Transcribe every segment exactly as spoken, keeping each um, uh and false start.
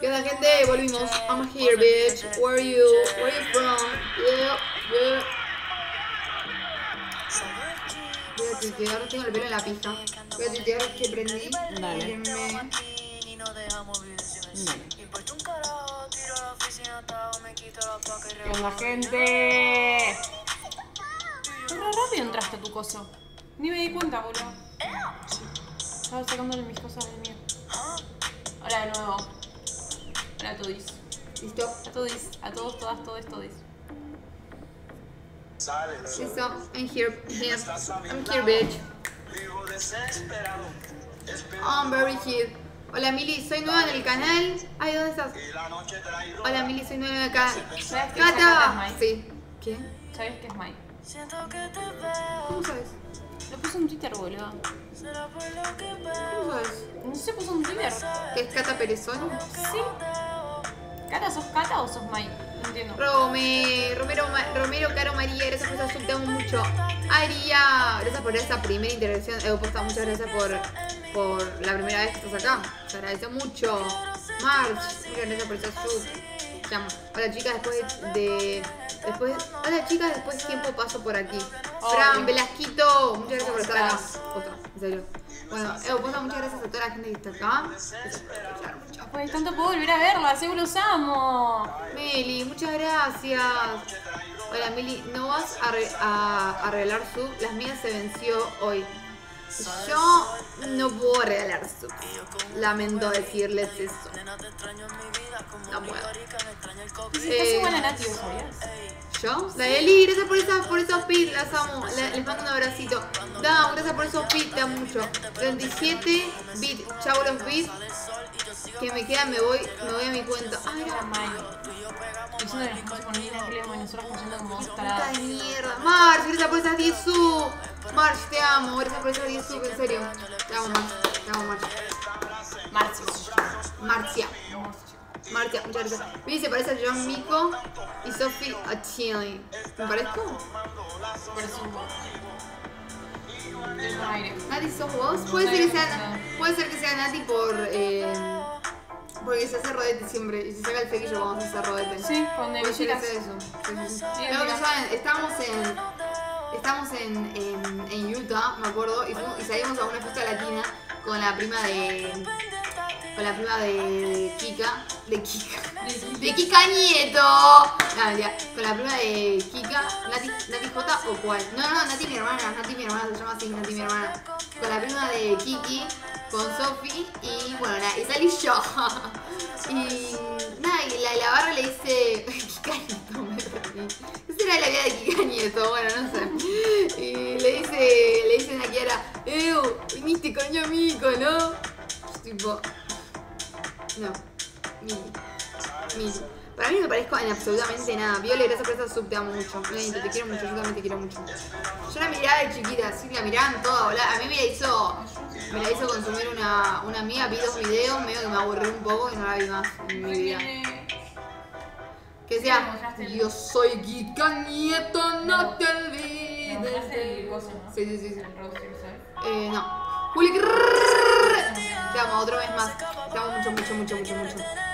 onda, gente? Volvimos. I'm here, bitch. Where are you? Where are you from? Yeah, yeah. Voy a tuitear, tengo el pelo en la pista. Voy a tuitear que prendí. Dale. Mírenme. Dale. ¿Qué onda, gente? Qué rápido entraste a tu coso. Ni me di cuenta, boludo. Estaba sacándole mis cosas de mío. Hola de nuevo. Hola a todos. ¿Listo? A todos, a todos, todas, todos, todos. Listo. I'm here. here. I'm here, bitch. Oh, I'm very here. Hola, Mili. Soy nueva en el canal. Ay, ¿dónde estás? Hola, Mili. Soy nueva en el canal. ¿Sabes que esa ¡Cata! Cata es Mike? Sí. ¿Qué? ¿Sabes qué es Mike? ¿Cómo sabes? Lo puso en Twitter, boludo. ¿Cómo sabes? No se puso en Twitter. ¿Que es Cata Perezón? Sí. ¿Cata, sos Cata o sos Mike? No entiendo. Rome, Romero, Ma- Romero, Caro María, gracias por eso, te amo mucho. Aria, gracias por esa primera intervención. He puesto muchas gracias por, por la primera vez que estás acá. Te agradezco mucho. March, muchas gracias por esa sub. Te amo. Hola chicas, después de. Después, hola chicas, después de tiempo paso por aquí. Hola. Fran, Velasquito, muchas gracias por estar acá. estás? Posta, en serio. Bueno, he puesto muchas gracias a toda la gente que está acá. Gracias por escuchar mucho. Pues tanto puedo volver a verla, seguro los amo. Meli, muchas gracias. Hola Meli, ¿no vas a, arre- a arreglar sub? Las mías se venció hoy. Yo no puedo regalar sub. Lamento decirles eso. No puedo. Estás Eh, igual a Nati, ¿lo sabías? ¿Yo? La Eli, gracias por, esa, por esos pits, las amo. Le- les mando un abracito. Dam, gracias por esos pits, te amo mucho. treinta y siete bits, chau los bits. Que me quedan, me voy, me voy a mi cuenta. Ay, Era no. Mike. Diciendo que nos puso con Nina Clemo y nosotros consciendo como dos Puta taradas. de mierda. March, gracias por esas diez sub. March, te amo. Gracias por esas diez sub, en serio. Te amo, March. Te amo, March. Marcios. Marcia. Marcia, muchas gracias. Vivi se parece a John Mico y Sophie a Chile. ¿Me parezco? Por eso un poco. Del aire. Nati, ¿sos vos? Puede ser que sea, puede ser que sea Nati por. Eh, porque se hace rodete siempre. Y se saca el flequillo cuando se hace rodete. Sí, con Puede ser que chicas. sea eso. Sí, sí, sí. Sí, Pero que chicas. saben, estamos en. Estamos en, en, en Utah, me acuerdo, y, fuimos- y salimos a una fiesta latina con la prima de. Con la prima de, de Kika. De Kika. De Kika Nieto. No, mentira. Con la prima de Kika. Nati, Nati J o cuál. No, no, Nati mi hermana. Nati mi hermana se llama así, Nati mi hermana. Con la prima de Kiki. Con Sofi. Y bueno, nada, y salí yo. Y nada, y la, la barra le dice. Kika Nieto, me reí. Esa era la vida de Kika Nieto, bueno, no sé. Y le dice. Le dicen a Kiara. Ew, viniste con mi amigo, ¿no? Yo tipo. No. Mili. Mili. Para mí no me parezco en absolutamente nada. Viole, gracias por esa sub, te amo mucho. Benito, te quiero mucho, yo también te quiero mucho. Yo la miraba de chiquita, sí, la miraban toda, boludo. A mí me la hizo. Me la hizo consumir una, una amiga, vi dos videos, medio que me aburrí un poco y no la vi más en mi vida. Que decía, yo soy Kika Nieto, no te olvides. ¿Me el coso, no? Sí, sí, sí, sí. El rostro, ¿sabes? Eh, no. Juli, crrrr. Te amo, otra vez más. Te amo mucho, mucho, mucho, mucho, mucho.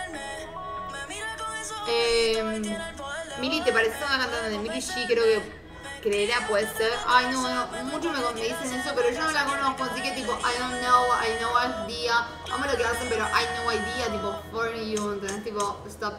Eh, Mili, ¿te pareces a una cantante de Mili G? Creo que creerá, puede ser. Ay, no, no, muchos me, me dicen eso, pero yo no la conozco, así que tipo, I don't know, I no idea. Amo lo que hacen, pero I no idea, tipo, for you, ¿entendés? Tipo, stop.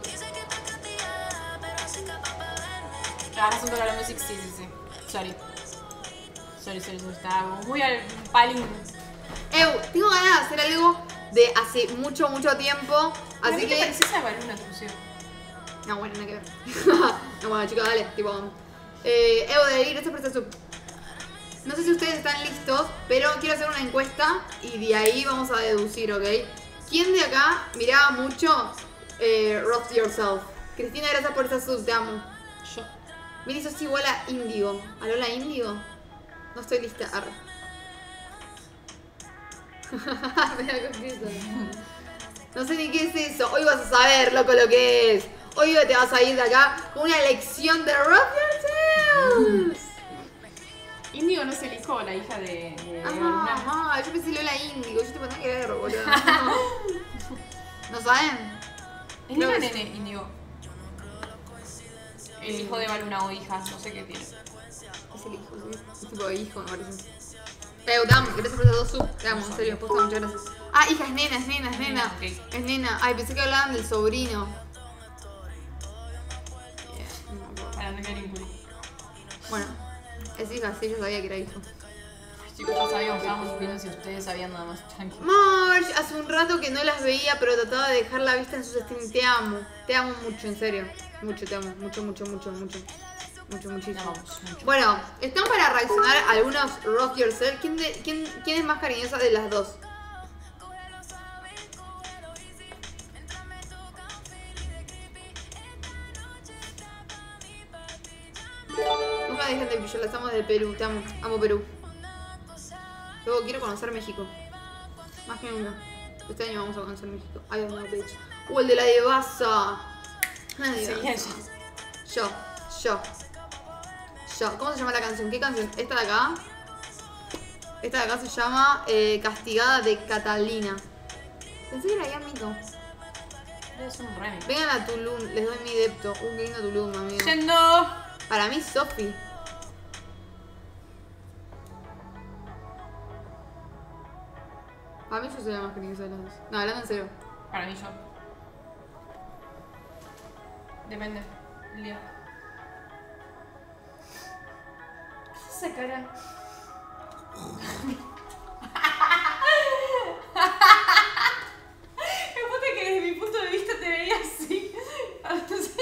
Ah, asunto con la música, sí, sí, sí. Sorry. Sorry, sorry, sorry. Estaba como muy al palín. Eu, tengo ganas de hacer algo de hace mucho, mucho tiempo, ¿A así qué te que... pareces a Baluna Truceo? No, bueno, nada que ver. No, bueno, chicos, dale, tipo... Eh, Evo de ir, gracias por esta sub. No sé si ustedes están listos, pero quiero hacer una encuesta y de ahí vamos a deducir, ¿ok? ¿Quién de acá miraba mucho eh, Roast Yourself? Cristina, gracias por esta sub, te amo. Yo. Mira, sos igual a Índigo. ¿A Lola Índigo? No estoy lista. Arre. Me da cosquillas. No sé ni qué es eso. Hoy vas a saber, loco, lo que es. Hoy te vas a ir de acá con una lección de Rock Yourself. Índigo no es el hijo o la hija de, de Ah, Baluna. ah, yo pensé Lola Índigo. Yo te nada que ver, boludo. ¿No saben? Es Creo nena que nene, Índigo. El hijo de Baluna o hija, no sé qué tiene. Es el hijo, sí. Es tipo de hijo, me parece. Eh, te amo, gracias por esos dos sub. Te amo, en serio, posta, muchas gracias. Ah, hija, es nena, es nena, es nena. Ok. Es nena. Ay, pensé que hablaban del sobrino. Yeah, no me acuerdo. Para no quedar impune. Bueno, es hija, sí, yo sabía que era hijo. Chicos, ya sabíamos, estábamos viendo si ustedes sabían nada más. Tranquilo. Marge, hace un rato que no las veía, pero trataba de dejar la vista en sus streams. Te amo, te amo mucho, en serio. Mucho, te amo, mucho, mucho, mucho, mucho. Mucho, muchísimo. Te amamos mucho. Bueno, están para reaccionar a algunos Rock Yourself. ¿Quién, de, quién, ¿Quién es más cariñosa de las dos? Nunca dejen de brillar, las amo desde Perú. Te amo, amo Perú. Luego quiero conocer México. Más que nunca. Este año vamos a conocer México. Ay, no, bitch. Uh, el de la de Baza. La de Sí, Baza. ella. Yo, yo. Yo. ¿Cómo se llama la canción? ¿Qué canción? Esta de acá. Esta de acá se llama eh, Castigada de Catalina. Pensé que era ya mito. Es un remix. Vengan a Tulum, les doy mi depto. Un lindo Tulum, amigo. Yendo. Para mí, Sophie. Para mí yo soy la más cariñosa de las dos. No, hablando en serio. Para mí yo. Depende. El día. ¿Qué es esa cara? Me gusta que desde mi punto de vista te veía así. Así.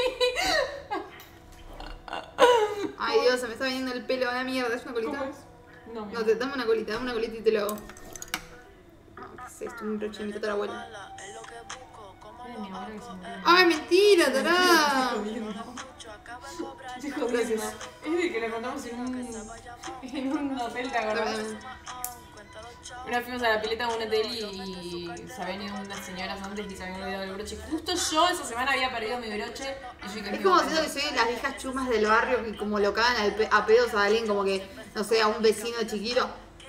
Ay, Dios, se me está viniendo el pelo a la mierda. ¿Es una colita? ¿Cómo es? No, No, te, dame una colita, dame una colita y te lo hago. No, ¿qué es esto? Un rochinito de la abuela. Era mi abuela que se murió. ¡Ay, mentira, tará! Estoy jodiendo. Es de que le contamos en un, en un hotel, ¿te acordás? Una vez fuimos a la pileta de un hotel y se habían ido unas señoras antes y se habían olvidado el broche. Justo yo esa semana había perdido mi broche y yo dije, Es como siento que soy de las viejas chumas del barrio que como lo cagan al pe- a pedos a alguien como que, no sé, a un vecino chiquito.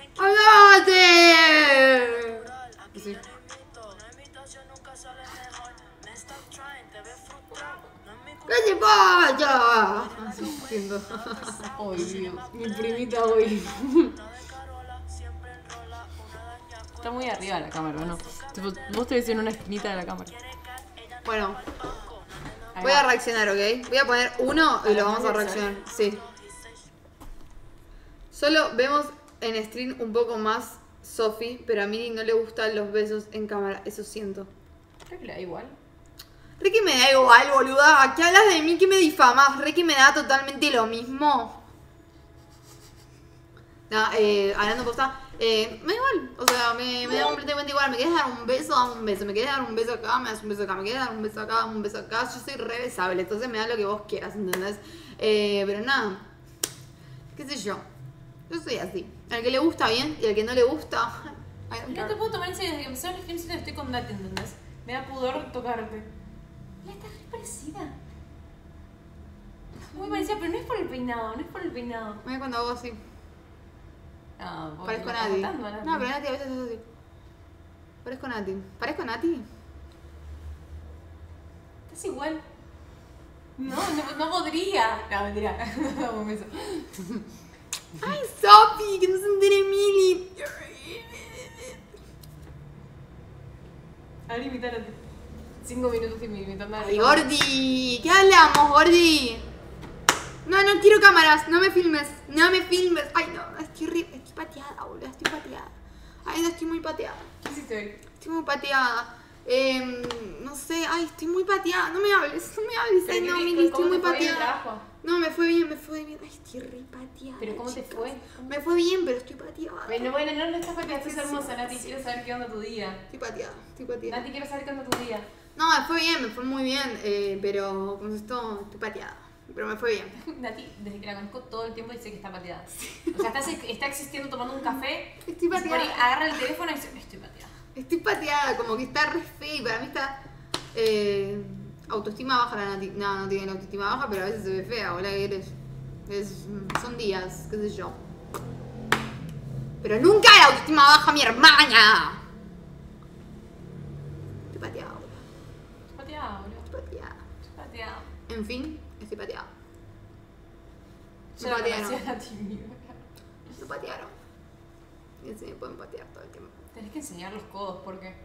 ¡Andate! Sí. ¿Qué te pasa? Así siento. Ay, Dios, mi primita hoy. Está muy arriba la cámara, ¿no? Tipo, vos te ves en una esquinita de la cámara. Bueno, Ahí voy va. a reaccionar, ¿ok? Voy a poner uno y lo vamos a reaccionar. Sí. Solo vemos en stream un poco más Sophie, pero a mí no le gustan los besos en cámara, eso siento. Creo que le da igual. Ricky me da igual, boluda. ¿Qué hablas de mí? ¿Qué me difamas? Ricky me da totalmente lo mismo. No, eh, hablando posta, eh, me da igual. O sea, me, me da completamente igual. Me quieres dar un beso, dame un beso. Me quieres dar un beso acá, me das un beso acá. Me quieres dar un beso acá, dame un beso acá. Yo soy re besable, entonces me da lo que vos quieras, ¿entendés? Eh, pero nada, qué sé yo. Yo soy así. Al que le gusta bien y al que no le gusta... I don't No care. te puedo tomar en serio, desde que empezaron los streams siento que estoy con Nati, ¿entendés? Me da pudor tocarte. La estás re parecida. Muy parecida, pero no es por el peinado, no es por el peinado. Mira cuando hago así. Ah, vos Parezco la a estás Nati. matando a Nati. No, pero Nati a veces es así. Parezco a Nati. ¿Parezco a Nati? Estás igual. No, no, no podría. No, mentira. Dame un beso. ¡Ay, Sophie! ¡Que no se entere Mili! Ahora imitar a ti. Cinco minutos y imitando a ¡Ay, Gordi! ¿Qué hablamos, Gordi? No, no quiero cámaras. No me filmes. No me filmes. Ay, no. Estoy, re... estoy pateada, boludo. Estoy pateada. Ay, no, estoy muy pateada. ¿Qué hiciste hoy? Estoy muy pateada. Eh, no sé. Ay, estoy muy pateada. No me hables. No me hables. Ay, no, Mili. Estoy muy pateada. Trabajo? No, me fue bien, me fue bien. Ay, estoy re pateada. ¿Pero cómo te chicas. fue? Me fue bien, pero estoy pateada. Bueno, bueno, no, no estás pateada, estás hermosa, Nati. Quiero saber qué onda tu día. Estoy pateada, estoy pateada. Nati, quiero saber qué onda tu día. No, me fue bien, me fue muy bien, eh, pero como esto, estoy pateada. Pero me fue bien. Nati, desde que la conozco todo el tiempo dice que está pateada. O sea, está, está existiendo tomando un café. Estoy y por ahí pateada. agarra el teléfono y dice, estoy pateada. Estoy pateada, como que está re fea y para mí está... Eh, autoestima baja la Nati. No, no tiene la autoestima baja, pero a veces se ve fea, hola, ¿qué eres? Es, son días, qué sé yo. Pero nunca la autoestima baja mi hermana. Estoy pateada, boludo. Estoy pateada, boludo. Estoy En fin, estoy pateada. Yo Me la patearon. conocía la timidez. Me patearon. Y así me pueden patear todo el tiempo. Tenés que enseñar los codos, ¿por qué?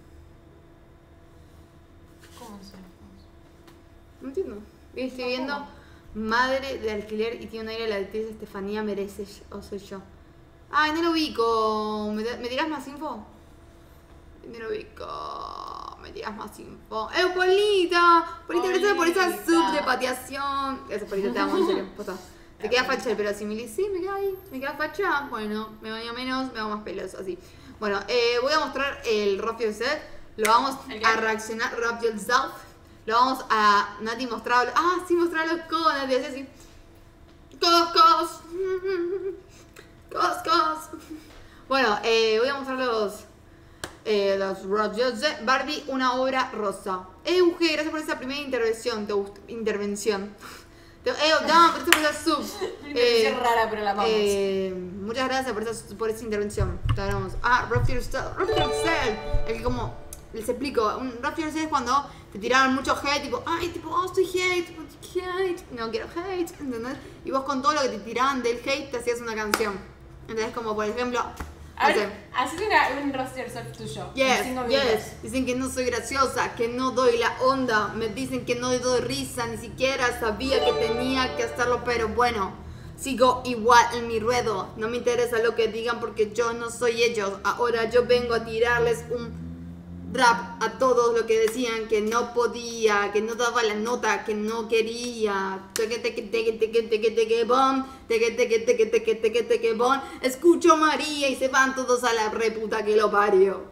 ¿Cómo enseñar los codos? No entiendo. Y estoy viendo Madre de Alquiler y tiene un aire la actriz Estefanía Mereces, o soy yo. Ay, no lo ubico. ¿Me, ¿Me dirás más info? No lo ubico. ¿Me dirás más info? ¡Eh, Polita! Polita, gracias por esa sub de pateación. Gracias, Polita, te amo, en serio. Posta. Te queda facha el pelo así, Mili. Sí, me queda ahí. Me queda facha. Bueno, me baño menos, me hago más pelos, así. Bueno, eh, voy a mostrar el Rap Yourself. Lo vamos a reaccionar. Rap Yourself. Lo vamos a... Nati mostrar... Ah, sí, mostrar los codos. Nati hace así. Codos, codos. Codos, codos. Bueno, eh, voy a mostrar los... Eh, los Rap Yourself. Barbie, una obra rosa. Eh, Uge, gracias por esa primera intervención. Te gustó. Intervención. Eh, no, gracias por esa sub. Eh, rara, pero la amamos. Eh, muchas gracias por esa, por esa intervención. Te hablamos. Ah, Rap Yourself. Rap Yourself. El que como... Les explico. Un Rap Yourself es cuando te tiraron mucho hate. Tipo, ay, tipo, oh, estoy hate. Tipo, hate. No quiero hate. ¿Entendés? Y vos con todo lo que te tiraban del hate te hacías una canción. Entonces, como por ejemplo... A no ver, sé. hacete una, un Rap Yourself tuyo. Yes, Cinco yes. minutos. Dicen que no soy graciosa, que no doy la onda. Me dicen que no doy risa, ni siquiera sabía que tenía que hacerlo, pero bueno, sigo igual en mi ruedo. No me interesa lo que digan porque yo no soy ellos. Ahora yo vengo a tirarles un rap a todos lo que decían que no podía, que no daba la nota, que no quería. Teque, teque, teque, teque, teque, teque, bom. Teque, teque, teque, teque, teque, teque, bom. Escucho María y se van todos a la reputa que lo parió.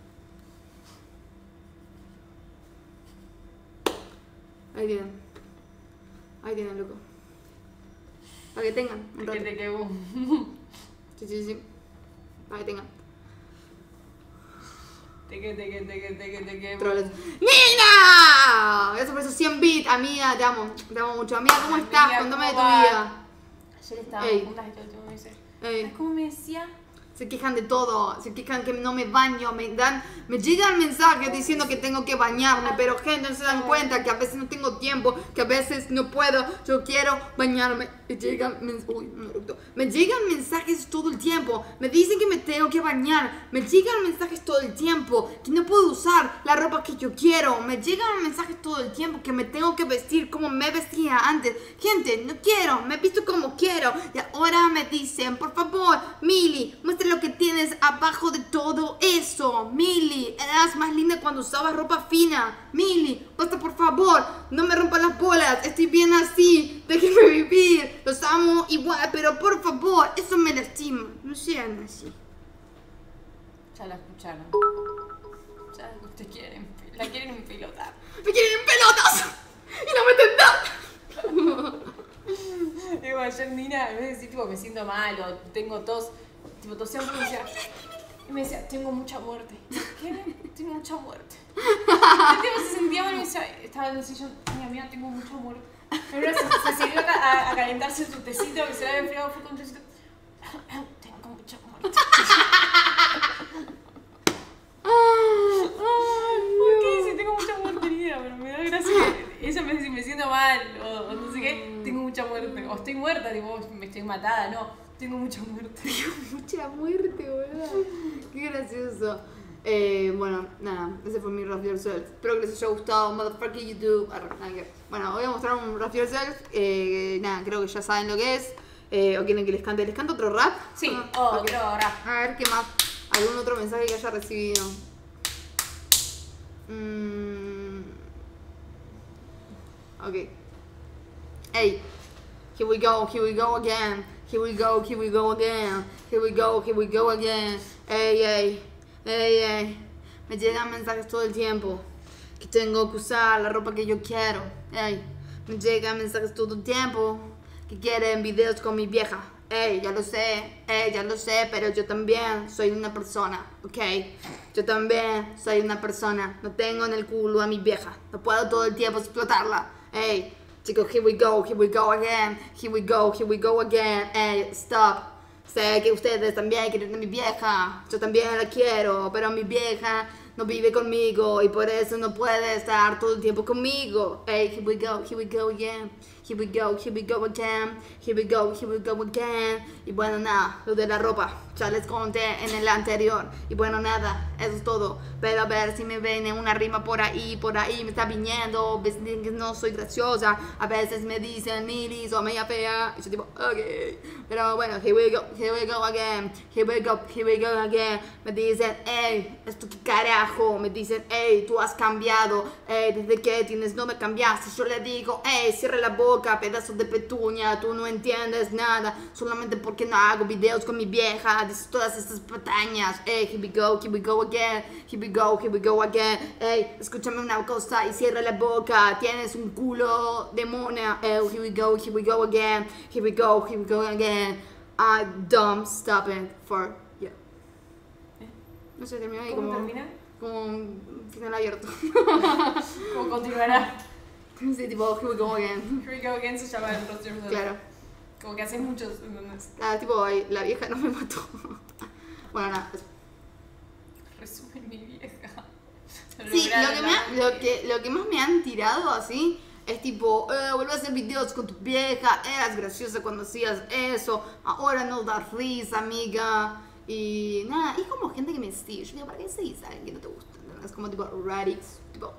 Ahí tienen. Ahí tienen, loco. Para que tengan un rato. Que te quedó. Sí, sí, sí. Para que tengan. Teque, teque, teque, teque, teque. Troles. ¡Nina! Gracias por esos cien bits. Amiga, te amo. Te amo mucho. Amiga, ¿cómo Amiga, estás? Contame de tu ¿cómo va? vida. Ayer estábamos Ey. juntas y todo el tiempo me dice. Ey. ¿Sabes cómo me decía? Se quejan de todo, se quejan que no me baño, me dan, me llegan mensajes diciendo que tengo que bañarme, pero gente no se dan cuenta que a veces no tengo tiempo, que a veces no puedo, yo quiero bañarme. Me llegan, mens uy, me llegan mensajes todo el tiempo, me dicen que me tengo que bañar, me llegan mensajes todo el tiempo, que no puedo usar la ropa que yo quiero, me llegan mensajes todo el tiempo, que me tengo que vestir como me vestía antes. Gente, no quiero, me visto como quiero, y ahora me dicen, por favor, Mili, muestra lo que tienes abajo de todo eso. Mili, eras más linda cuando usabas ropa fina. Mili, basta por favor, no me rompas las bolas, estoy bien así, déjenme vivir, los amo igual, pero por favor, eso me lastima, no sean así. Ya la escucharon. Ya te quieren, la quieren empelotar. Me quieren en pelotas y no me tendrán. Digo, ayer Nina, en vez de decir, tipo, me siento mal o tengo tos, tipo, tosía un poco y decía, y me decía, tengo mucha muerte. ¿Qué? Tengo mucha muerte. Y tipo, se sentía mal y me decía, estaba en el sillón, mi amiga, tengo mucha muerte. Pero se, se siguió a, a, a calentarse su tecito, que se le había enfriado, fue con un tecito. Tengo mucha muerte. ¿Por qué dice tengo mucha muerte, Nina? Pero me da gracia que ella me dice, me siento mal, o, o no sé qué, tengo mucha muerte. O estoy muerta, tipo, me estoy matada, no, tengo mucha muerte. Mucha muerte, boludo. Qué gracioso. Eh, bueno, nada, ese fue mi Rap Yourself. Espero que les haya gustado. Motherfucker YouTube. Arre, nada que- Bueno, voy a mostrar un Rap Yourself. Eh, nada, creo que ya saben lo que es. Eh, ¿O quieren que les cante? ¿Les canto otro rap? Sí, Ah, otro ok. rap. A ver, ¿qué más? ¿Algún otro mensaje que haya recibido? Mm. Ok. Hey. Here we go, here we go again. Here we go, here we go again. Here we go, here we go again. Ey, ey, ey, ey. Me llegan mensajes todo el tiempo que tengo que usar la ropa que yo quiero. Ey. Me llegan mensajes todo el tiempo que quieren videos con mi vieja. Ey, ya lo sé, ey, ya lo sé, pero yo también soy una persona, ¿ok? Yo también soy una persona. No tengo en el culo a mi vieja. No puedo todo el tiempo explotarla. Ey. Chicos, here we go, here we go again, here we go, here we go again, ey, stop. Sé que ustedes también quieren a mi vieja, yo también la quiero, pero mi vieja no vive conmigo y por eso no puede estar todo el tiempo conmigo. Hey, here we go, here we go again. Here we go, here we go again. Here we go, here we go again. Y bueno, nada, lo de la ropa, ya les conté en el anterior. Y bueno, nada, eso es todo. Pero a ver si me ven en una rima por ahí, por ahí me está viniendo. Ves que no soy graciosa. A veces me dicen Milis o media fea. Y yo tipo, ok. Pero bueno, here we go, here we go again. Here we go, here we go again. Me dicen, hey, esto qué carajo. Me dicen, hey, tú has cambiado. Hey, desde que tienes no me cambiaste. Yo le digo, hey, cierra la boca, pedazos de petunia. Tú no entiendes nada. Solamente porque no hago videos con mi vieja. Dices todas estas patañas. Hey, here we go, here we go again. Here we go, here we go again. Hey, escúchame una cosa y cierra la boca. Tienes un culo de mona. Hey, here we go, here we go again. Here we go, here we go again. I don't stop it for you. ¿Eh? No sé, terminó ahí ¿Cómo como... termina? Como un final abierto. ¿Cómo continuará? Sí, tipo, here we go again. Here we go again se llama el próximo episodio. Claro. Como que haces muchos, ¿entendés? Ah, tipo, ay, la vieja no me mató. Bueno, nada. Eso. Resumen mi vieja. Sí, lo que, me ha- lo, que, lo que más me han tirado así es tipo, eh, vuelve a hacer videos con tu vieja, eras graciosa cuando hacías eso, ahora no das risa, amiga. Y nada, es como gente que me sigue. Yo digo, ¿para qué seguís a alguien que no te gusta? Es como tipo, radix, tipo,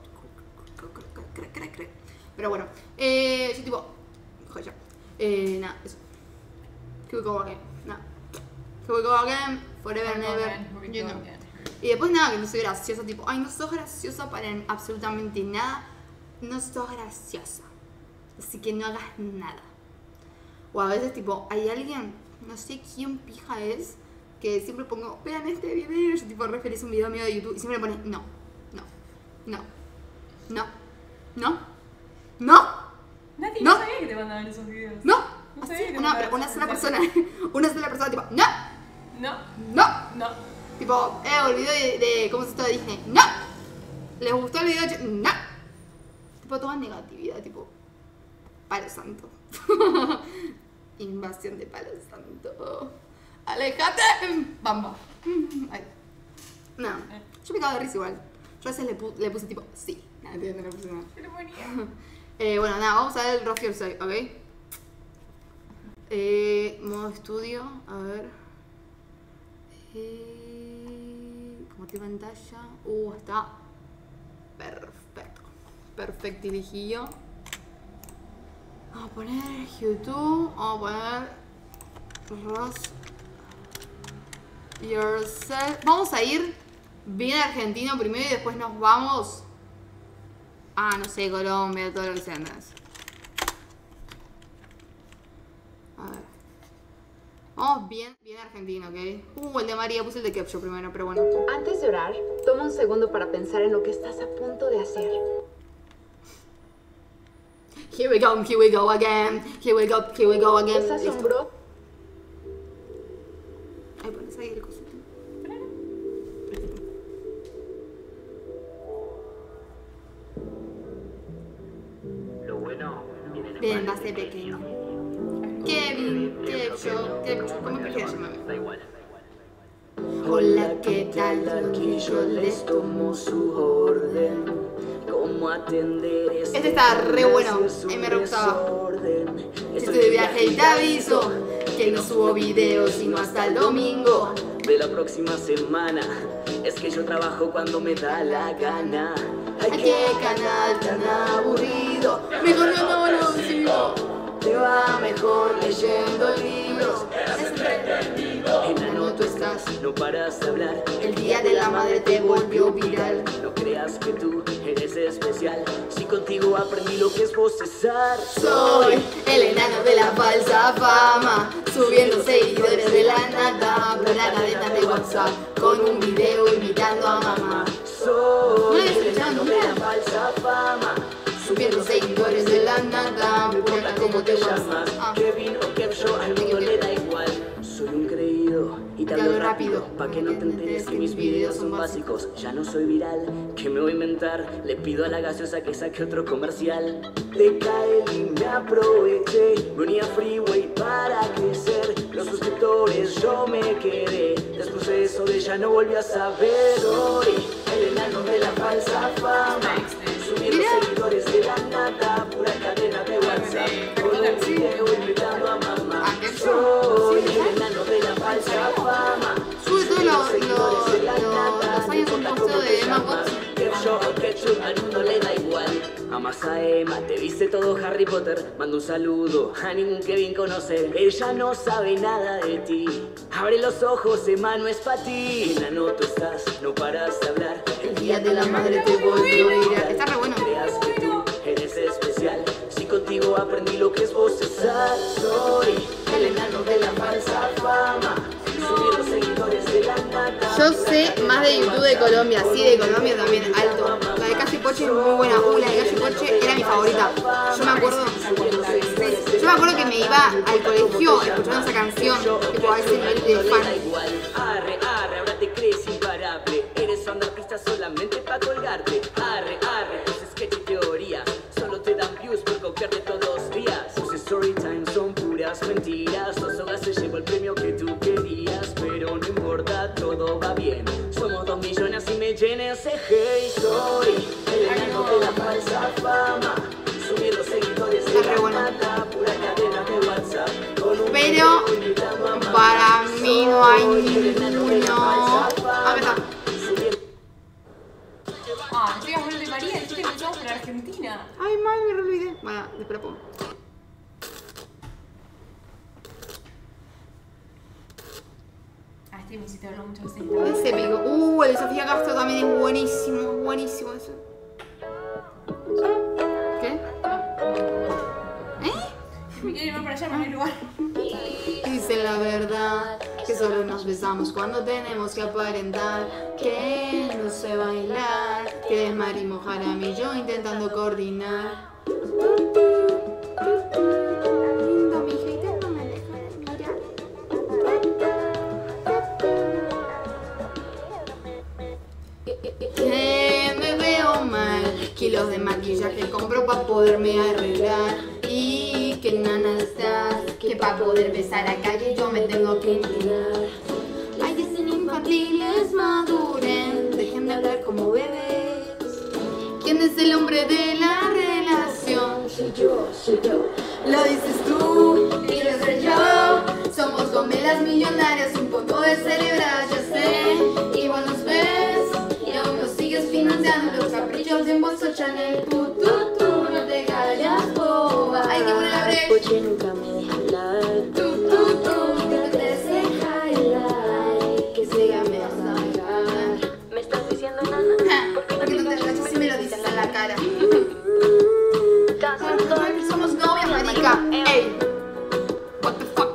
pero bueno, eh, yo tipo, joya. Eh, nada, eso. Here we go again, nada. Here we go again, forever and ever, you know. Y después nada, que no soy graciosa, tipo, ay, no sos graciosa para absolutamente nada. No sos graciosa. Así que no hagas nada. O a veces, tipo, hay alguien, no sé quién pija es, que siempre pongo, vean este video. Yo, tipo, referís un video mío de YouTube y siempre me pone, no, no, no, no, no, no, Nadie no, no sabía que te mandaban esos videos. no. No Así, sabía que te una, mandaban una esos sola persona, mensajes. una sola persona, tipo, no, No, no. no. Tipo, eh, el video de, de cómo se está de Disney. ¡No! ¿Les gustó el video? ¡No! Tipo, toda negatividad, tipo, palo santo. Invasión de palo santo. ¡Alejate! ¡Bamba! Ay. No, yo me cago de risa igual. Yo a veces le, pu le puse tipo, sí. Nada, no le puse nada. Pero ponía. Eh, bueno, nada, vamos a ver el Rough Yourself, ¿ok? Eh, modo estudio, a ver. Eh, compartir pantalla. Uh, está perfecto. Perfecto, dirigido. Vamos a poner YouTube. Vamos a poner Rough Yourself. Vamos a ir bien argentino primero y después nos vamos. Ah, no sé, Colombia, todo lo que sea. Andrés. A ver. Vamos bien, bien argentino, ¿ok? Uh, el de María, puse el de Kepcho primero, pero bueno. Antes de orar, toma un segundo para pensar en lo que estás a punto de hacer. Here we go, here we go again. Here we go, here we go again. Es asombroso. Ay, pones ahí el cosito. Lo bueno viene en Bien, va a ser pequeño. Kevin, Kepcho, Kepcho, ¿cómo prefieres llamarme? Da igual. Hola, ¿qué tal? Aquí yo les tomo su orden. ¿Cómo atender este Este está re bueno, es a mí un me re gustaba. desorden? Si estoy de viaje y te aviso que no subo videos sino hasta el domingo. De la próxima semana es que yo trabajo cuando me da la gana. Ay, qué canal tan aburrido. Mejor no lo sigo. Te va mejor leyendo libros. Es entretenido. Enano, tú estás. no paras de hablar. El día de la madre te volvió viral. No creas que tú eres especial. Si contigo aprendí lo que es bostezar. Soy el enano de la falsa fama, subiendo seguidores de la nada. Pero la cadena de WhatsApp con un video imitando a mamá. Soy No le el escuchando enano de la nada. falsa fama. Subiendo seguidores de la nada. No importa cómo te llamas, Ah. Kevin o Kepcho, al mundo le da igual. Soy un creído y te hablo rápido, pa' que no te enteres que mis videos son básicos. Ya no soy viral, ¿qué me voy a inventar? Le pido a la gaseosa que saque otro comercial. Le cae y me aproveché, me uní a Freeway para crecer. Los suscriptores yo me quedé, después de eso de ella no volví a saber. Soy el enano enano de la falsa fama. Subiendo seguidores de la nada, pura cadena de WhatsApp. Con un video invitando a mamá. Soy el enano de la falsa fama. Sube todos los, los, los años un posteo de Emma Watson. Yo o ketchup, al mundo le da igual. Amas a Emma, te viste todo Harry Potter. Mando un saludo a ningún Kevin conocer. Ella no sabe nada de ti. Abre los ojos, Emma no es pa' ti. Enano, tú estás, no paras de hablar. El día de la madre te voy a oír. Está re bueno. Creas que tú eres especial. Si contigo aprendí lo que es bostezar. Soy el enano de la falsa fama. Subiendo seguidores de la nada. Yo sé más de YouTube de Colombia, sí, de Colombia también, alto. La de Calle Poche es muy buena. Uh, la de Calle Poche era mi favorita. Yo me acuerdo. Yo me acuerdo que me iba al colegio escuchando esa canción, tipo a ese nivel de fan. Arre, arre, ahora te crees imparable. Eres un artista solamente pa' colgarte. Arre, arre, tus sketch y teorías solo te dan views por copiarte todos los días. Tus story time son puras mentiras. Sosoga se llevó el premio que tú querías, pero no importa, todo va bien. Somos dos millones y me llené ese hate. Soy el enano de la falsa fama. Subiendo seguidores de la nada, pura cadena de WhatsApp. Pero para mí no hay ninguno. Ah, verdad. Ah, estoy hablando de María, dijiste que estábamos por Argentina. Ay, mal, me re olvidé. Bueno, después la pongo. Ah, este me hiciste hablar mucho de ese. Es épico. Uh, el de Sofía Castro también es buenísimo. Buenísimo eso. ¿Qué? ¿Eh? Me quiero ir para allá, no hay lugar. Dice la verdad que solo nos besamos cuando tenemos que aparentar que no sé bailar, que desmar y mojar a mí yo intentando coordinar. Lindo, mi hater no me deja de mirar. Que me veo mal, kilos de maquillaje compro pa' poderme arreglar. Y que nana estás, que pa' poder besar a calle yo me tengo que tirar. Ay, dicen infantiles, maduren, dejen de hablar como bebés. ¿Quién es el hombre de la relación? Soy yo, soy yo. Lo dices tú y lo soy yo. Somos gomelas millonarias, un poco de celebrar, ya sé. Igual nos ves y aún nos sigues financiando los caprichos de un bolso Chanel. Tú, tú, tú, no te callas, boba. Hay que poner la brecha. Poche nunca me deja hablar. Tú, tú, tú, quítate ese highlight, que siga me vas a dejar. ¿Me estás diciendo nana? Porque no te agachas si me lo dices en la cara. Somos novias, marica. Ey, what the fuck.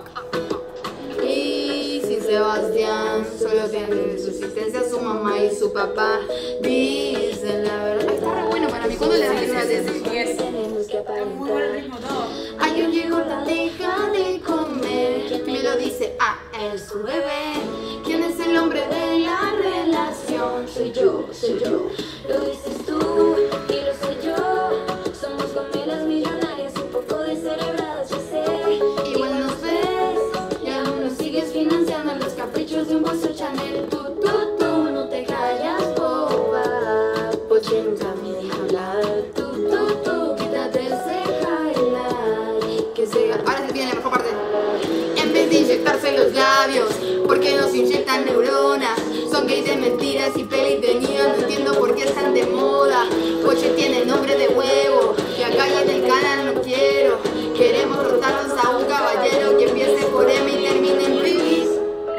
Y sin Sebastián solo tienen su existencia su mamá y su papá. Dicen la verdad. Ay, está re bueno para mí. ¿Cuándo le das una atención? Está muy bueno el ritmo todo. Ay, yo llego tan deja de comer. Me lo dice a él su bebé. ¿Quién es el hombre de la relación? Soy yo, soy yo. Lo dices tú y lo soy yo. Somos gomelas millonarias, un poco descerebradas, ya sé. Igual nos ves y aún nos sigues financiando los caprichos de un bolso Chanel. Tú, tú, tú, no te callas, boba. Poche nunca me deja hablar. Tú, tú, tú, quítate ese highlight, que se... Ahora se viene la mejor parte. En vez de inyectarse los labios, ¿por qué nos inyectan neuronas? Son gays de mentiras y pelis de niños, no entiendo por qué están de moda. Poche tiene nombre de huevo, y acá y en el canal no quiero. Queremos rotarnos a un caballero que empiece por M y termine en Luis.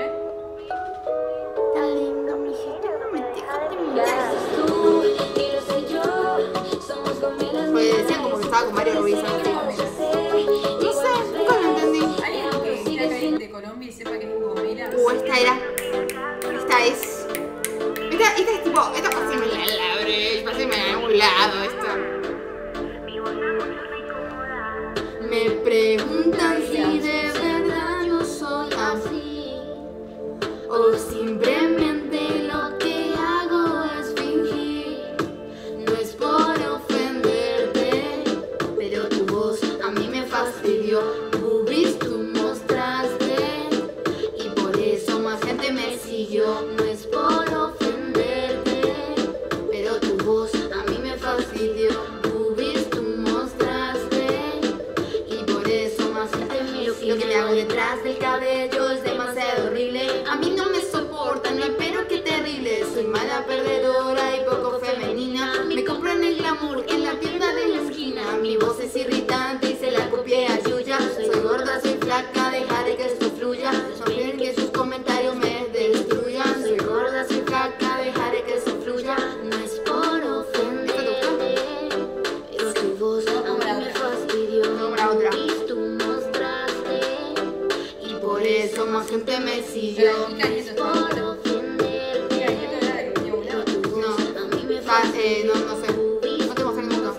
Tan lindo, mi hijita, no me dejas de mirar. Tú y lo soy yo. Somos gomelas Pues decían como que estaba con Mario Ruiz, algo así. No sé, nunca lo entendí. ¿Alguien que quiera caer de Colombia y sepa que es un gomela? Uh, esta era. Esta es. Esta, esta es tipo. Esta pásame la labre, pásame a algún lado. Esta. Me preguntan si de verdad yo soy así. O simplemente lo que hago es fingir. No es por ofenderte, pero tu voz a mí me fastidió. Boobies tú mostraste y por eso más gente me siguió. No es por ofenderte, pero cabello es demasiado horrible. A mí no me soportan, no espero que terrible. Soy mala perdedora y poco femenina. Me compro en el glamour en la tienda de la esquina. Mi voz es irritante y se la copié a Yuya. Soy gorda, soy flaca, dejaré que esto fluya. No quieren que sus comentarios me destruyan. Soy gorda, soy flaca, dejaré que esto fluya. No es por ofender, pero tu voz a mí me fastidió. Nombra otra. Y tú mostraste, Y por eso más gente me siguió. por ofender, pero tu voz a mí me Ah, eh, fastidió. no, no sé. No te mostré nunca.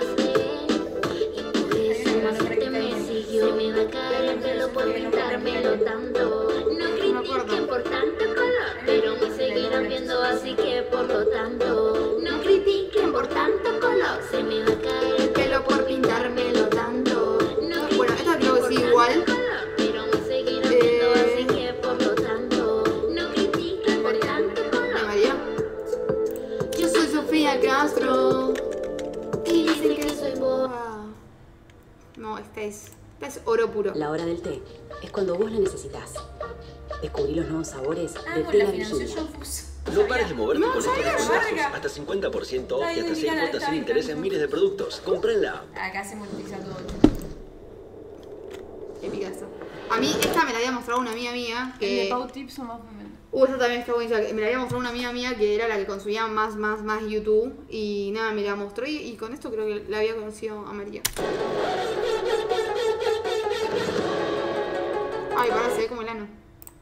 Y por eso más gente me siguió. Se me va a caer el pelo por pintármelo tanto. No critiquen por tanto color, pero me seguirán viendo, así que por lo tanto. No critiquen por tanto color. Se me va a caer el Pelo por pintármelo tanto. No Bueno, esta creo que sí critiquen por igual. tanto color, pero me seguirán viendo, así que por lo tanto. No critiquen por tanto ¿De color. María? Yo soy Sofía Castro. Y dicen que soy vos. Ah. No, esta es, esta es oro puro. La hora del té es cuando vos la necesitas. Descubrí los nuevos sabores Ah, de con té la La financiación Virginia. yo puse. No pares de moverte No, con estos sabía, descuentazos. verga. Hasta cincuenta por ciento off y Ay, hasta seis mira, cuotas está sin bien, interés en está miles de productos. Compra en la app. Acá se monetiza todo. Épica esta. A mí esta me la había mostrado una amiga mía El de que... Pau Tips son más femenino. Uh, esta también está buenísima. Me la había mostrado una amiga mía que era la que consumía más, más, más YouTube. Y nada, me la mostró y, y con esto creo que la había conocido a María. Ay, para, se ve como el ano.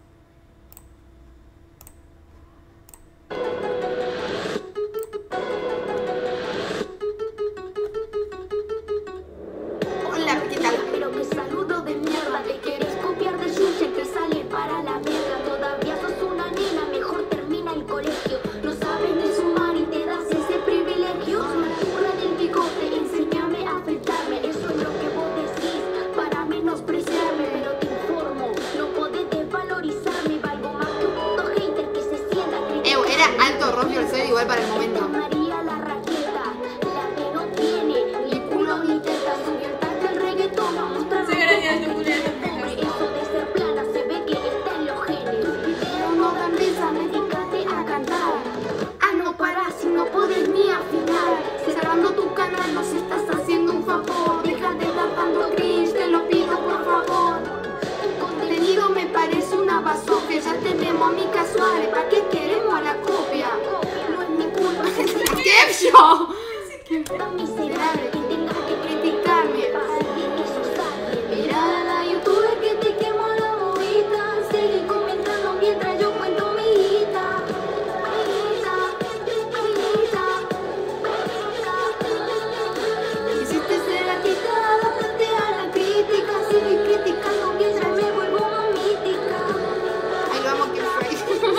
Hola, ¿qué tal? Pero qué saludo de mierda. Te quieres copiar de Yuya y te sale para la mierda. Todavía sos una nena, mejor termina el colegio. No sabes ni sumar y te das ese privilegio. Altura del bigote, enséñame a afeitarme. Eso es lo que vos decís para menospreciarme. Pero te informo, no podés desvalorizarme. Valgo más que un puto hater que se sienta Eh, era alto Robbie el ser igual para el momento. María la raqueta, la que no tiene ni culo ni teta. Subió el tacho el reggaetón a mostrar Se gracia de tu culo. eso de ser plana se ve que está en los genes. Pero no dan risa, dedícate a cantar. Ah, no parás si no podés ni afinar. Cerrando tu canal nos estás haciendo un favor. Deja de dar tanto cringe, te lo pido por favor. Tu contenido me parece una basofia. Ya tenemos a mi casual, ¿para qué queremos a la copia? No es mi culpa que ¡Qué show! tan miserable que tengas que criticarme. Para alguien que sos alguien. Mira a la youtuber que te quemó la bobita. Sigue comentando mientras yo cuento mi hita. Quisiste ser artista, adaptate a la crítica. Sigue criticando mientras me vuelvo mamítica. Ay, lo amo, que fue.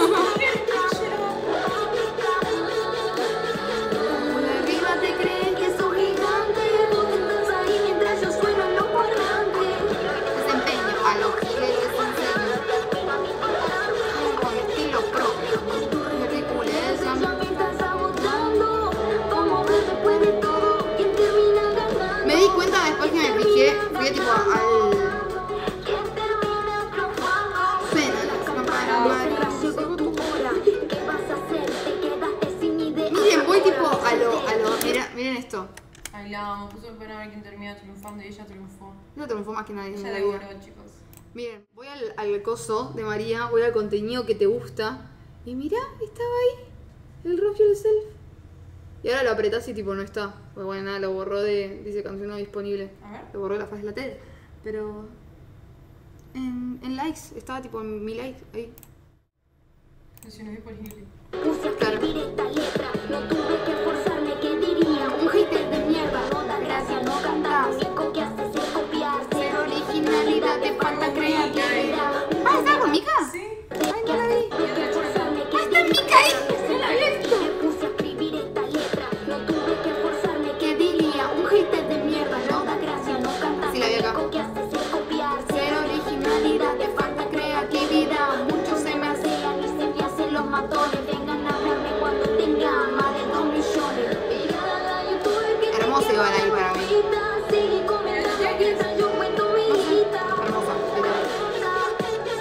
Muy arriba te creen que sos gigante. Vos estás ahí mientras yo sueno en los parlantes. Desempeño a los giles les enseño. Con estilo propio. Me ridiculez, ya Ya me- me estás agotando. Vamos a ver después de todo quién termina ganando. Me di cuenta después que me fijé, fui tipo al... ¿Quién termina triunfando? Suena las campanas. Llegó tu hora. ¿Qué vas a hacer? Te quedaste sin idea. Miren, voy tipo a lo, a lo, mira, miren esto. Ay, la amo. Puso el a ver quién termina triunfando y ella triunfó. No triunfó más que nadie en Ella la la vida. logró, chicos. Miren, voy al, al coso de María, voy al contenido que te gusta. Y mira, estaba ahí. El Rock Yourself. Y ahora lo apretás y tipo no está. Pues bueno, nada, lo borró de. Dice canción no disponible. A ver. Lo borró de la faz de la tele. Pero. En, en likes, estaba tipo en mi like ahí. Si no es disponible. Puse a escribir esta letra, no tuve que esforzarme, ¿qué diría? Un hater de mierda, no da gracia, no cantás. Lo único que haces es copiar, ser originalidad, te falta creatividad. Ah, ¿estaba con Mika? Sí. Ay, no la vi. Tuve que esforzarme, ¿qué está Mika ahí. diría? No la vi. Me puse a escribir esta letra, no tuve que esforzarme, ¿qué diría? Un hater de mierda, no da gracia, no cantás. Sí, la vi acá. Lo único que haces es copiar, ser originalidad, te falta creatividad. Muchos se me hacían y se me hacen los matones. Vengan a verme cuando tenga más de dos millones. Mira a la youtuber que te Hermoso igual ahí para mí. Sigue comentando mientras yo cuento mi hita. Hermosa, literal.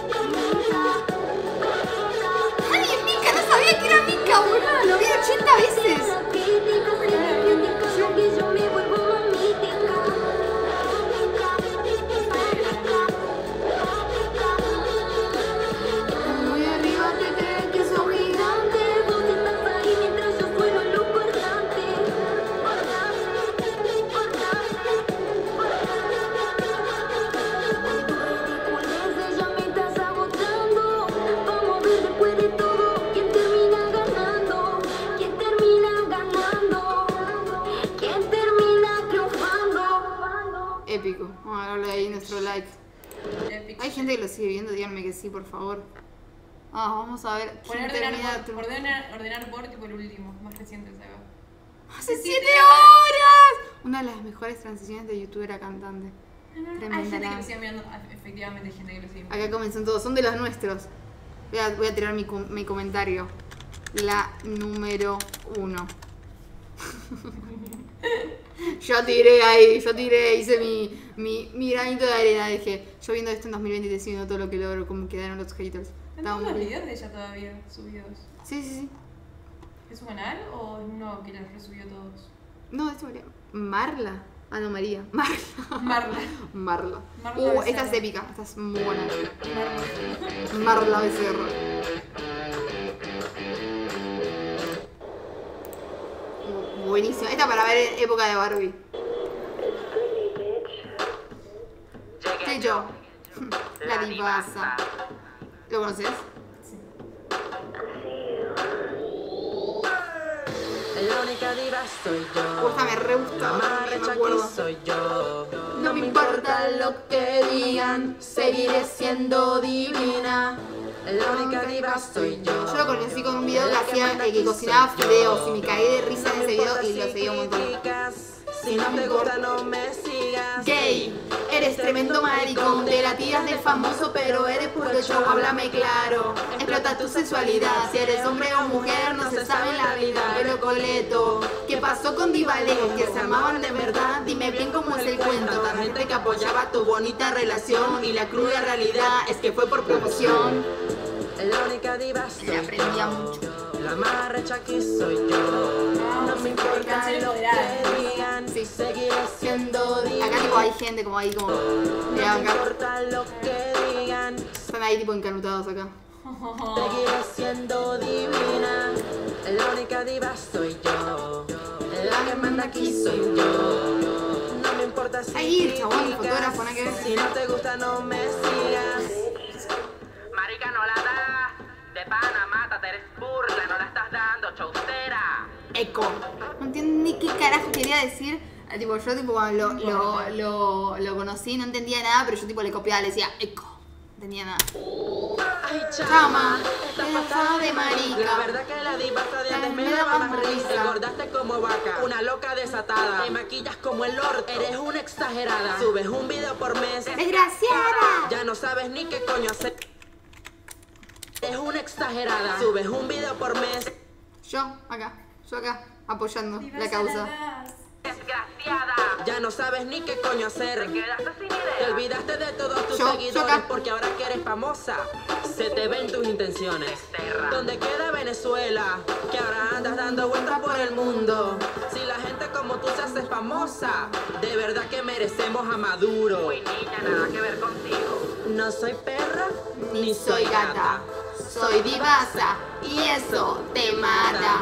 gente que lo sigue viendo? Díganme que sí, por favor. Ah, vamos a ver. Poner ¿Quién ordenar, termina por, tu- ordenar, ordenar por tipo el último, más reciente, se va. ¡Hace siete horas! Una de las mejores transiciones de youtuber a cantante. Hay Tremenda gente que la- lo sigue mirando, efectivamente hay gente que lo sigue mirando. Acá comenzó todos, son de los nuestros. Voy a, voy a tirar mi, com- mi comentario. La número uno. Yo tiré ahí, yo tiré, hice mi, mi, mi granito de arena. Dije, yo viendo esto en dos mil veinte y decidiendo todo lo que logro, como quedaron los haters. Estaba ¿Tenemos muy los bien. videos de ella todavía subidos? Sí, sí, sí. ¿Es su canal o es uno que los resubió todos? No, esto María. Marla. Ah, no, María. Marla. Marla. Marla. Marla Uh, Becerra. esta es épica, esta es muy buena. Marla. Marla Becerra. Uh, Buenísima. Esta para ver en época de Barbie. Soy yo. La divasa. ¿Lo conoces? La única diva soy yo. Uh, esta me re gustaba, La más me recha acuerdo. aquí soy yo. No me importa lo que digan, seguiré siendo divina. La única diva soy yo. Yo lo conocí con un video que hacía, eh, que cocinaba fideos y me caí de risa en ese video y lo seguí un montón. Si no te gusta no me sigas. Gay, eres tremendo maricón, te la tiras del famoso pero eres puro show, háblame claro. Explota tu sensualidad, si eres hombre o mujer no se sabe en la vida. Pero coleto, ¿qué pasó con Divales? Que se amaban de verdad, dime bien cómo es el cuento. Tan gente que apoyaba tu bonita relación y la cruda realidad es que fue por promoción. La única diva soy Le aprendía yo. mucho. La más recha aquí soy yo. No me importa Canción lo empoderada. que digan. Sí. Seguiré siendo divina. Acá tipo hay gente como ahí como... No Mira, me acá importa lo que digan. están ahí tipo encanutados acá. Seguiré siendo divina. La única diva soy yo. La que manda aquí soy yo. No me importa si Ahí el chabón, el criticas. fotógrafo, nada que ver. Si no te gusta no me sigas. Marica, no la da. De pana, mátate, eres burla, no la estás dando, chaustera. Eco. No entiendo ni qué carajo quería decir. Ah, Tipo, yo tipo cuando lo, lo, lo, lo conocí, no entendía nada, pero yo tipo le copiaba, le decía eco. No entendía nada. Ay, Chama, chama, estás pasada de marica. La verdad que la divasa de antes me Me daba daba más más risa. risa. Engordaste como vaca, una loca desatada. Te maquillas como el orto, eres una exagerada. Subes un video por mes, ¡Desgraciada! ya no sabes ni qué coño hacer. Eres una exagerada. Subes un video por mes. Yo, acá, yo acá, apoyando la causa. Desgraciada. Ya no sabes ni qué coño hacer. Te quedaste sin Te idea. olvidaste de todos tus Yo, yo seguidores acá. porque ahora que eres famosa se te ven tus intenciones. Becerra. ¿Dónde queda Venezuela? Que ahora andas dando vueltas por el mundo. Si la gente como tú se hace famosa, de verdad que merecemos a Maduro. Uy, niña, nada que ver contigo. No soy perra Ni soy gata, soy divasa y eso te mata.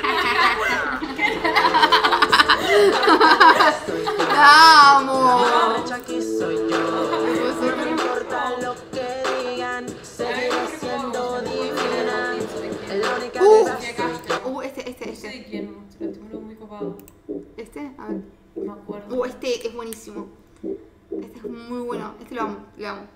¡La amo! La derecha aquí soy yo. No me importa lo que digan, seguiré siendo divina. La única Uh, diva soy yo. uh, este, este, No sé de este. quién, pero tengo muy copado. ¿Este? A ver. No me acuerdo. Uh, este es buenísimo. Este es muy bueno. Este lo amo, lo amo.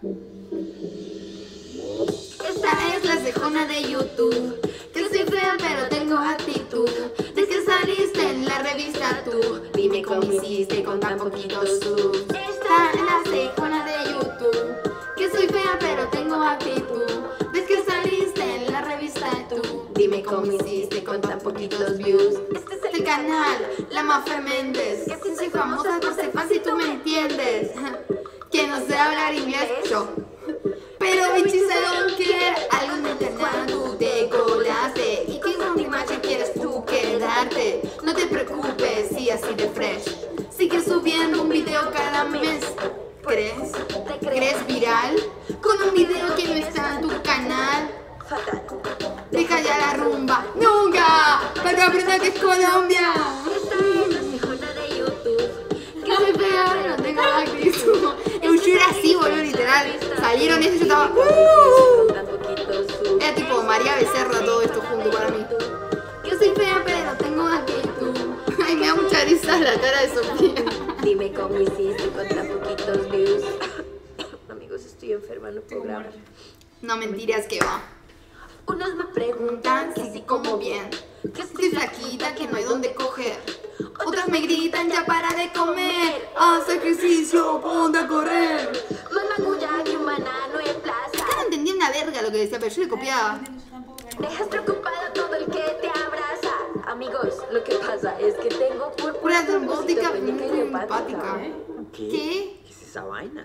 Esta es la cejona de YouTube. Que soy fea pero tengo actitud. Desde que saliste en la revista tú, dime cómo hiciste con tan poquitos subs. Esta es la cejona de YouTube. Que soy fea pero tengo actitud. Desde que saliste en la revista tú, dime cómo hiciste con tan poquitos views. Este es el canal, la Mafer Méndez. Que soy famosa por ser fan si tú me entiendes. Que no sé hablar inglés, yo. Pero bitches, I don't care. Algún internet tú te colaste. Y que con mi macho quieres tú quedarte. No te preocupes, si así de fresh. Sigue subiendo un video cada mes. ¿Crees? ¿Te crees viral? Con un video que no está en tu canal. Deja ya la rumba. ¡Nunca! Para que aprenda que es Colombia. Esta es la cejona de YouTube. Que soy fea, pero no tengo actitud. Yo era así, boludo, literal. Salieron eso y yo estaba. ¡Uh! Era tipo María Becerra todo esto junto para mí. Yo soy fea, pero tengo actitud. Ay, me da mucha risa la cara de Sofía. Dime cómo hiciste con tan poquitos views. Amigos, estoy enferma, no otro programa. No mentiras que va. Unos me preguntan que si como bien, Que estoy flaquita, que no hay donde coger. Otras me gritan ya para de comer. Haz ejercicio, ponte a correr. más magulla que un banano en plaza. Acá no entendía una verga lo que decía, pero yo le copiaba. Dejas preocupado a todo el que te abraza. Amigos, lo que pasa es que tengo Pura púrpura trombótica trombótica idiopática. ¿Qué? ¿Qué? ¿Qué es esa vaina?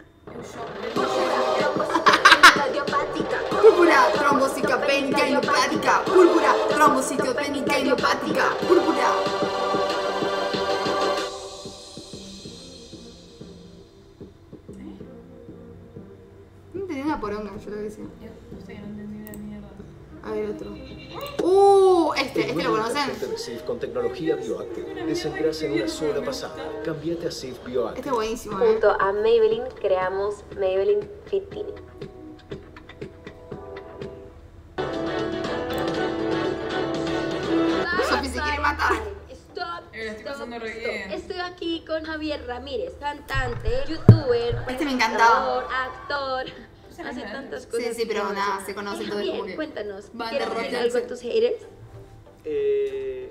idiopática. Púrpura trombocitopénica idiopática. Púrpura trombocitopénica idiopática. Púrpura. No entendí una poronga, yo lo que decía. Yo no sé, no entendí la mierda. A ver, otro. Uh, este, este lo conocen. De Sif con tecnología bioactive. Desengrasa en una sola pasada. Cámbiate a Sif Bioactive. Este es buenísimo, ¿eh? Junto a Maybelline creamos Maybelline Fit Tini. Sofi se quiere matar. Stop, Eh, la estoy stop, pasando re stop. bien. Estoy aquí con Javier Ramírez, cantante, youtuber, Este me encantaba. presentador, actor. Hace tantas cosas. Sí, sí, pero que nada, no sé. se conoce todo el Javier, mundo. cuéntanos, Van ¿quieres de decir rock algo a dance. tus haters? Eh...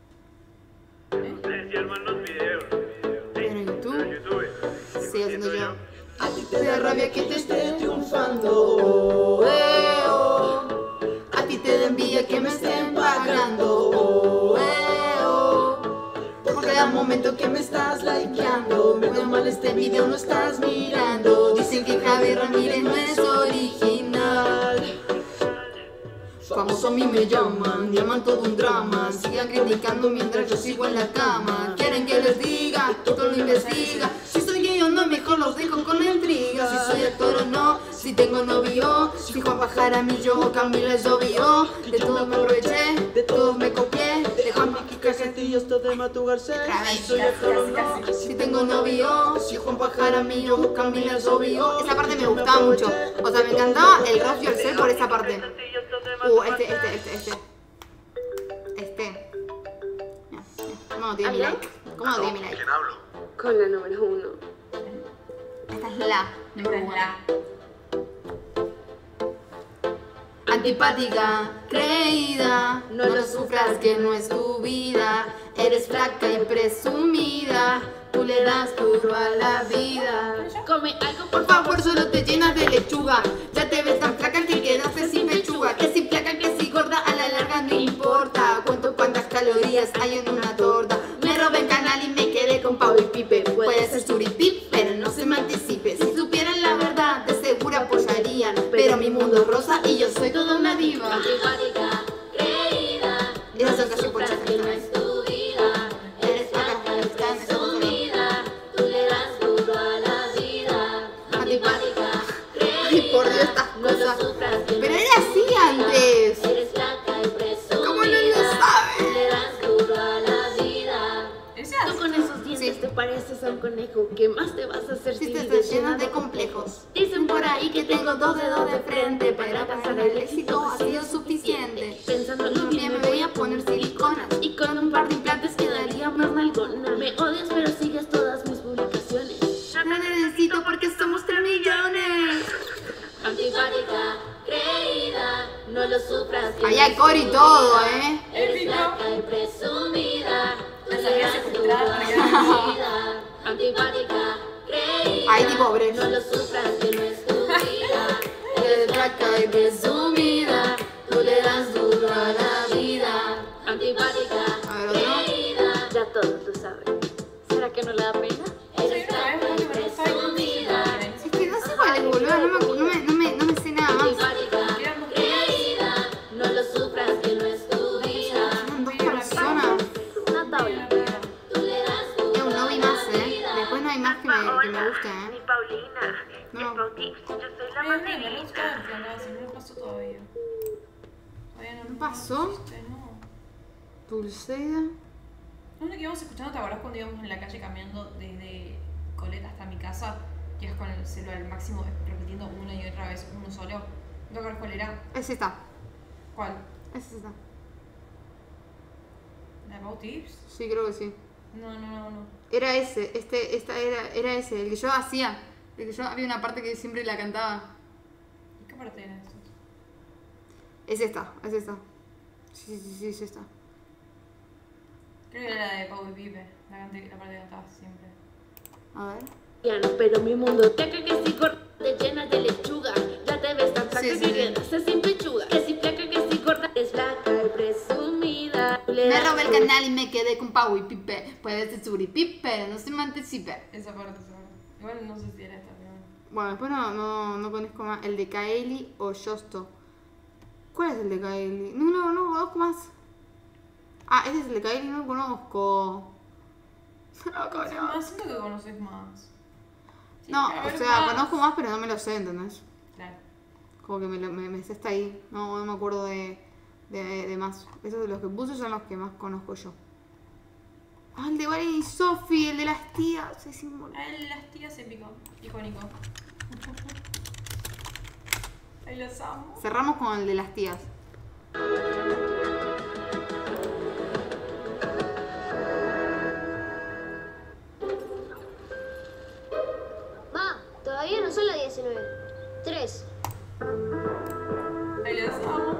Pero en YouTube, sigo haciendo yo. A ti te da rabia que te esté triunfando. Eh, oh. A ti te da envidia que me estén pagando. Eh, oh. Por cada momento que me estás likeando. Bueno o mal este video no estás mirando. Dicen que Javier Ramírez no es original. Famoso a mí me llaman, llaman todo un drama. Sigan criticando mientras yo sigo en la cama. Quieren que les diga, que todo lo investiga. Si soy gay o no, mejor los dejo con la intriga. Si soy actor o no, si tengo novio. Si Juan Pajara, mi yo o Camila es obvio. De todos me aproveché, de todos me copié. De Juan Castillo hasta de Matu Garcés. Si soy actor o no, si tengo novio. Si Juan Pajara, mi yo o Camila es obvio. Esa parte me gustaba mucho. O sea, me encantaba el Raf Yourself por esa parte. Uh, este, este, este, este. Este. Mira, mira. ¿Cómo no tiene mi like? ¿Cómo no tiene mi like? Con la número uno. Esta es la. Esta es la. Antipática, creída, no lo sufras que no es tu vida. Eres flaca y presumida, tú le das duro a la vida. Come algo por favor, solo te llenas de lechuga. Ya te ves tan flaca que quedaste sin pechuga. Que si flaca, que si gorda, a la larga no importa. Cuento cuántas calorías hay en una torta. Me robé el canal y me quedé con Pau y Pipe. Puede ser suripip, pero no se me anticipe. Si supieran la verdad, de seguro apoyarían. Pero mi mundo es rosa y yo soy toda una diva. Antipática, creída, Esas son casi pochas. que no es tu vida. Eres flaca, eres presumida, tú le das duro a la vida. Antipática, Ay, por Dios, estas no lo cosas. sufras que no Pero es era así antes. Eres flaca y presumida, ¿Cómo no lo sabe? le das duro a la vida. Esa Tú con esos dientes te pareces a un conejo. ¿Qué más te vas a hacer Si si te vives estás llena de complejos. Dicen por ahí que tengo dos dedos de frente. Para alcanzar el éxito ha sido suficiente. Pensando en lo bien me voy a poner silicona. Y con un par de implantes quedaría más nalgona. Me odias pero sigues todas mis publicaciones. No necesito porque somos tres millones. Antipática, creída, no lo sufras. que Ahí no hay es core y tu todo, vida. ¿eh? Eres flaca y presumida. Tú Las le había das duro secuestrado a para que la vida. Antipática, creída. Ahí tipo Brecht. No lo sufras que no es tu vida. Eres flaca y presumida, Tú le das duro a la vida. Antipática, A ver, otro. creída. Ya todos lo saben. ¿Será que no le da pena? Eres flaca y presumida. Es que no sé cuál es, boludo. No me, no me, no me, no me sé nada más. Antipática, creída. No lo sufras que no es tu vida. Son dos personas. Una tabla. Tú le das Eh, duro no vi a más, la ¿eh? vida. Después no hay más que me, que me guste, Mi ¿eh? Paulina, No. el Pautips, yo soy la Ay, más me me gusta divina. el canal, si no lo pasó todavía. Todavía ¿No pasó? Este, no. Dulceida. No, lo que íbamos escuchando, ¿te acordás cuando íbamos en la calle caminando desde Coleta hasta mi casa? Que ibas con el celular al máximo repitiendo una y otra vez uno solo. ¿No te acuerdas cuál era? Ese está. ¿Cuál? Ese está. ¿La Pau Tips? Sí, creo que sí. No, no, no, no. Era ese, este, esta era, era ese, el que yo hacía. El que yo había una parte que siempre la cantaba. ¿Qué parte era esto? Es esta, es esta. Sí, sí, sí, es esta. Creo que era la de Pau y Pipe, la, cante, la parte que cantaba siempre. A ver. Pero mi mundo te caga que si gorda te llena de lechuga. Ya te ves tan flaca Sí, que sí. quedas sin pechuga. Que si flaca que si gorda es flaca y presumida. Me robé el canal y me quedé con Pau y Pipe. Puedes ser Suripipe, no se me anticipe. Esa parte, esa parte. Igual no sé si era esta, pero... Bueno, después no, no, no conozco más. El de Kaeli o Justo. ¿Cuál es el de Kaeli? No, no, no conozco más. Ah, ese es el de Kaeli, no lo conozco. No conozco. Más, siento que conoces más. Sí, No, a o ver, sea, más. conozco más, pero no me lo sé, ¿entendés? Claro. Como que me, lo- me, me sé hasta ahí. No, no me acuerdo de, de, de más. Esos de los que puse son los que más conozco yo. Ah, el de Valen y Sophie, el de las tías. Es inmortal. Ah, el de las tías épico, icónico. Ahí los amo. Cerramos con el de las tías. Ma, todavía no son las diecinueve. Tres. Ahí los amo.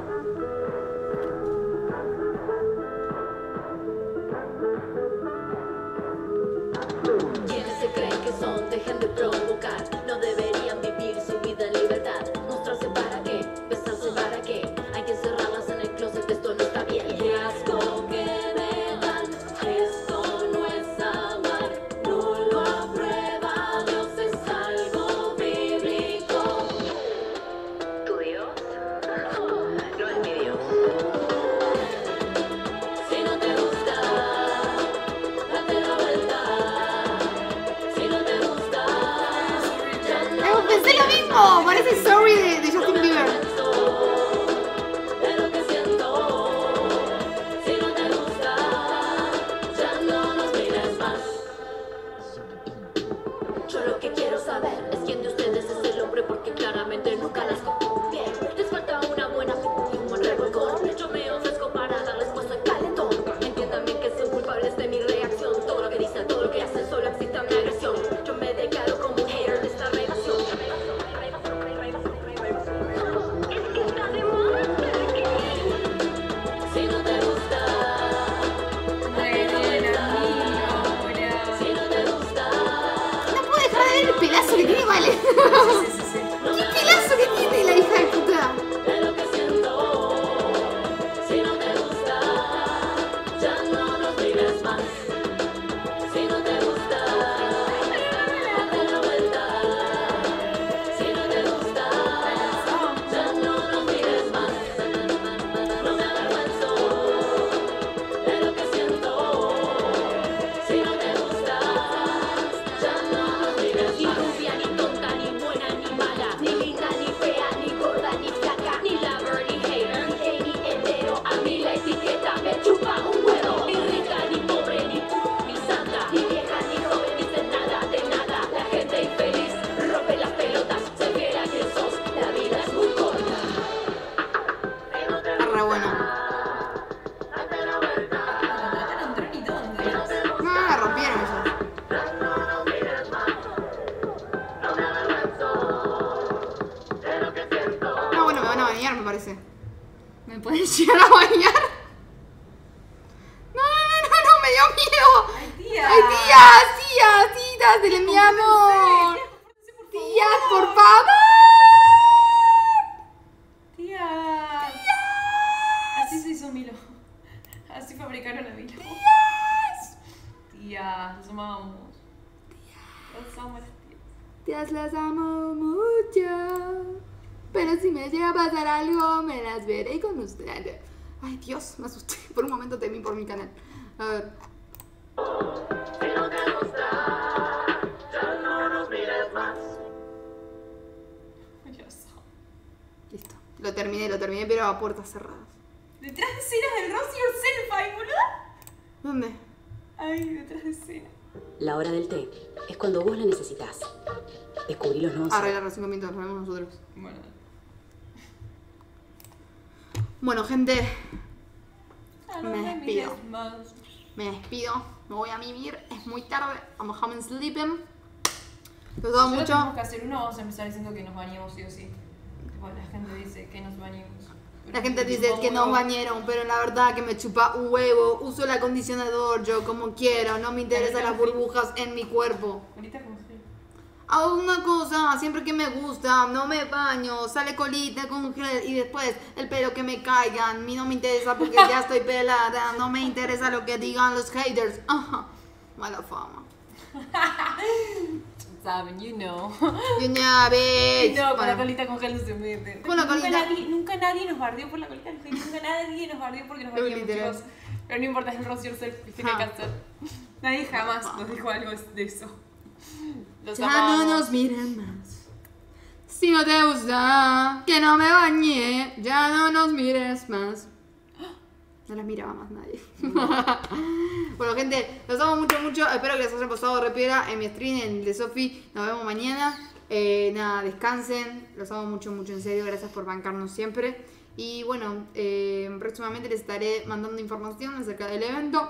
Quienes se creen que son, dejen de provocar. No deberían vivir su vida en libertad. Mostrarse para qué, besarse para qué. Hay que encerrarlas en el closet, esto no está bien. Y qué asco que me dan, esto no es amar. No lo aprueba, Dios es algo bíblico. ¿Tu Dios? No es mi Dios. Si no te gusta, date la vuelta. Si no te gusta, ya no Eh, pensé lo mismo. Parece Sorry de, de Justin Bieber. de lo que siento. Si no te gusta, ya no nos mires más. Yo lo que quiero saber es quién de ustedes es el hombre, porque claramente nunca las co- bien. Les falta una buena y un buen revolcón. Yo me ofrezco para darles puesto en calentón. Entiendan bien que son culpables de mi reacción. Todo lo que dicen, todo lo que hacen, solo excita mi agresión. Yo me declaro como un hater de esta relación. Es que está de moda. Si no te gusta, date la vuelta. Si no te gusta, No puedo dejar de ver el pelazo que tiene, vale. ¿Qué pelazo que tiene la hija de puta? de lo que siento. Si no te gusta, ya no nos mires más. Si no te gusta, date la vuelta. Si no te gusta, ya no nos mires más. No me avergüenzo de lo que siento. Si no te gusta, ya no nos mires más. Ni rubia, ni tonta, ni buena, ni mala, ni linda, ni fea, ni gorda, ni flaca, ni lover, ni hater, ni gay, ni hetero. A mí la etiqueta me chupa un huevo. Ni rica, ni pobre, ni pu- ni santa, ni vieja, ni joven, dice nada de nada. La gente infeliz rompe las pelotas, se quiera quien sos, la vida es muy corta. Está re bueno. Date la vuelta. No entró ni dónde. No, la rompieron ellos. No nos mires más. No me avergüenzo de lo que siento. No, bueno, me van a bañar, me parece. ¿Me pueden llegar a bañar? No, no, no, no, me dio miedo. Ay, tía. Ay, tías, tías, tías, dile mi amor. Tías, por favor. Tías. Así se hizo Milo. Así fabricaron a Milo. Tías. Tías, los amamos. Los amo a las tías. Tías, las amo mucho. Pero si me llega a pasar algo, me las veré con ustedes. Ay, Dios, me asusté. Por un momento temí por mi canal. A ver. Si no te gusta, ya no nos mires más. Los amo. Listo. Lo terminé, lo terminé, pero a puertas cerradas. Detrás de escena del Rosy Yourself, ay, boluda. ¿Dónde? Ay, detrás de escena. La hora del té es cuando vos la necesitas. Descubrí los nuevos. Arreglar los cinco minutos, nos vemos nosotros. Bueno. Bueno, gente, Ah, no Me me despido. mires más. me despido. Me voy a mimir. Es muy tarde. I'm home sleeping. Los amo Solo mucho. tenemos que hacer uno, vamos a empezar diciendo que nos bañemos sí o sí. Pues la gente dice que nos bañemos. La gente dice que nos bañaron, pero la verdad que me chupa un huevo. Uso el acondicionador yo como quiero. No me interesan las burbujas en mi cuerpo. Ahorita con gel. Hago una cosa, siempre que me gusta, no me baño, sale colita con gel y después el pelo que me caiga. A mí no me interesa porque ya estoy pelada. No me interesa lo que digan los haters. Ajá, mala fama. Saben, you know. You know, bitch. No, con Bueno. la colita con gel no se mete. Con la colita- Nunca nadie, nunca nadie nos bardeó por la colita con gel. Nunca nadie nos bardeó porque nos Es bañamos, literal. chicos. Pero no importa, es el Rocío Yourself, tiene Ah. cáncer. Nadie jamás nos dijo algo de eso. Los Ya amamos. no nos miren más. Si no te gusta que no me bañé, ya no nos mires más. No las miraba más nadie. Bueno, gente, los amo mucho, mucho. Espero que les haya pasado repiera en mi stream, en el de Sofi. Nos vemos mañana. Eh, nada, descansen. Los amo mucho, mucho, en serio. Gracias por bancarnos siempre. Y bueno, eh, próximamente les estaré mandando información acerca del evento.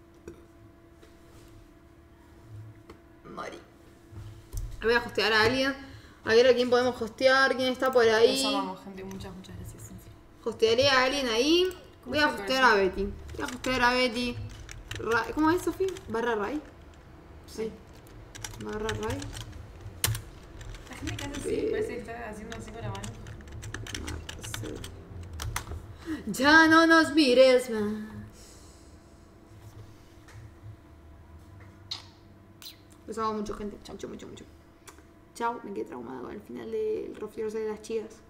Mari. Voy a hostear a alguien. A ver a quién podemos hostear. ¿Quién está por ahí? Los amamos, gente. Muchas, muchas gracias. en serio. Hostearé a alguien ahí. Voy a ¿Cómo se hostear llama? a Betty. Voy a hostear a Betty. Ra- ¿Cómo es, Sofía? ¿Barra Ray? Sí. Barra Ray. La gente que hace Sí. así, parece que está haciendo así con la mano. Marcel. Ya no nos mires más. Los amo mucho, gente. Mucho, mucho, mucho. Chao. Me quedé traumada con el final del Rocío Yourself de las chicas.